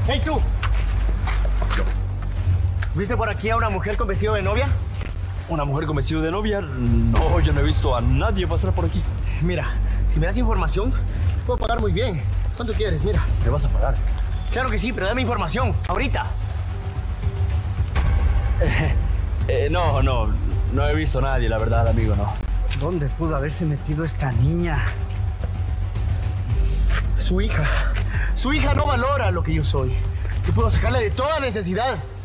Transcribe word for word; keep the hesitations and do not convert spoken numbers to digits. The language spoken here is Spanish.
¡Hey, tú! ¿Viste por aquí a una mujer con vestido de novia? ¿Una mujer con vestido de novia? No, yo no he visto a nadie pasar por aquí. Mira, si me das información, puedo pagar muy bien. ¿Cuánto quieres? Mira. ¿Me vas a pagar? Claro que sí, pero dame información, ahorita. Eh, eh, no, no, no he visto a nadie, la verdad, amigo, no. ¿Dónde pudo haberse metido esta niña? Su hija. Su hija no valora lo que yo soy. Yo puedo sacarle de toda necesidad.